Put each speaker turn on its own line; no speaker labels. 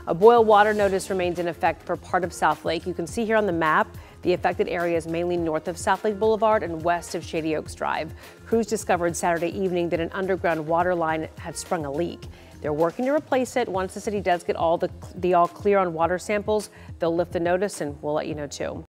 A boil water notice remains in effect for part of Southlake. You can see here on the map the affected area is mainly north of Southlake Boulevard and west of Shady Oaks Drive. Crews discovered Saturday evening that an underground water line had sprung a leak. They're working to replace it. Once the city does get the all clear on water samples, they'll lift the notice and we'll let you know too.